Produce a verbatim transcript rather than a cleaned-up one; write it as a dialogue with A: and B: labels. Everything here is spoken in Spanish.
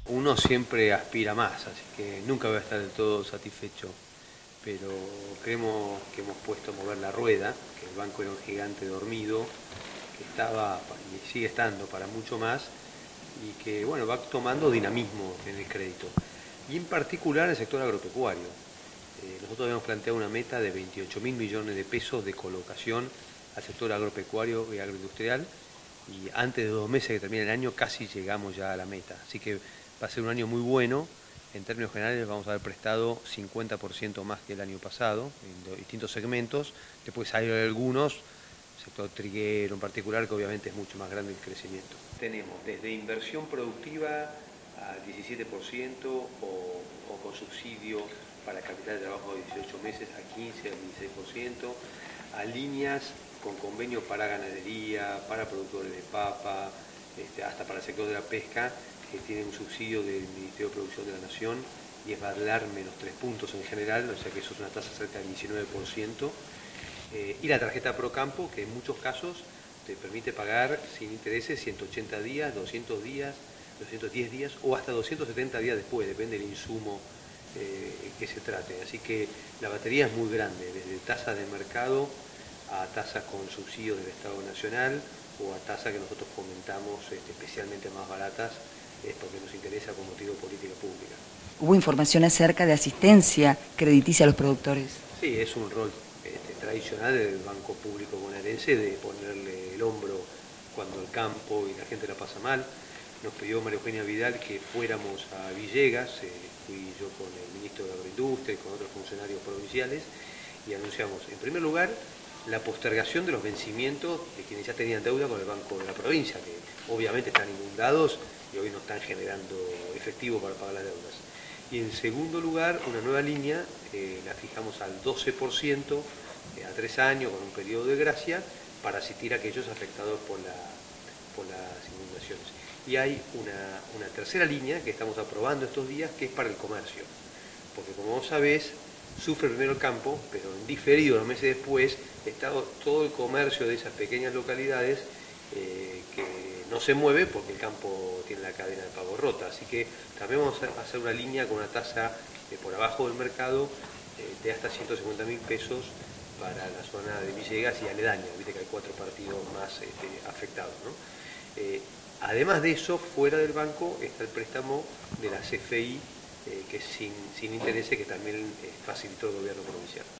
A: Uno siempre aspira más, así que nunca voy a estar del todo satisfecho, pero creemos que hemos puesto a mover la rueda, que el banco era un gigante dormido, que estaba y sigue estando para mucho más, y que bueno, va tomando dinamismo en el crédito, y en particular en el sector agropecuario. Eh, nosotros habíamos planteado una meta de veintiocho mil millones de pesos de colocación al sector agropecuario y agroindustrial, y antes de dos meses que termine el año casi llegamos ya a la meta. Así que va a ser un año muy bueno. En términos generales vamos a haber prestado cincuenta por ciento más que el año pasado en distintos segmentos. Después hay algunos, el sector triguero en particular, que obviamente es mucho más grande el crecimiento. Tenemos desde inversión productiva al diecisiete por ciento o, o con subsidio para capital de trabajo de dieciocho meses a quince, al dieciséis por ciento, a líneas con convenios para ganadería, para productores de papa, este, hasta para el sector de la pesca, que tienen un subsidio del Ministerio de Producción de la Nación y es Badlar menos tres puntos en general, o sea que eso es una tasa cerca del diecinueve por ciento. Eh, y la tarjeta Procampo, que en muchos casos te permite pagar sin intereses ciento ochenta días, doscientos días, doscientos diez días o hasta doscientos setenta días después, depende del insumo eh, que se trate. Así que la batería es muy grande, desde tasas de mercado a tasas con subsidios del Estado Nacional o a tasas que nosotros fomentamos este, especialmente más baratas, es porque nos interesa con motivo de política pública.
B: ¿Hubo información acerca de asistencia crediticia a los productores?
A: Sí, es un rol este, tradicional del Banco Público Bonaerense de ponerle el hombro cuando el campo y la gente la pasa mal. Nos pidió María Eugenia Vidal que fuéramos a Villegas, eh, fui yo con el ministro de Agroindustria y con otros funcionarios provinciales y anunciamos, en primer lugar, la postergación de los vencimientos de quienes ya tenían deuda con el Banco de la Provincia, que obviamente están inundados y hoy no están generando efectivo para pagar las deudas. Y en segundo lugar, una nueva línea, eh, la fijamos al doce por ciento eh, a tres años con un periodo de gracia para asistir a aquellos afectados por, la, por las inundaciones. Y hay una, una tercera línea que estamos aprobando estos días que es para el comercio, porque como vos sabés, sufre primero el campo, pero en diferido, unos meses después, está todo el comercio de esas pequeñas localidades eh, que no se mueve porque el campo tiene la cadena de pago rota. Así que también vamos a hacer una línea con una tasa eh, por abajo del mercado eh, de hasta ciento cincuenta mil pesos para la zona de Villegas y aledaña, viste que hay cuatro partidos más este, afectados, ¿no? Eh, además de eso, fuera del banco está el préstamo de la C F I, Eh, que sin, sin intereses, que también eh, facilitó el gobierno provincial.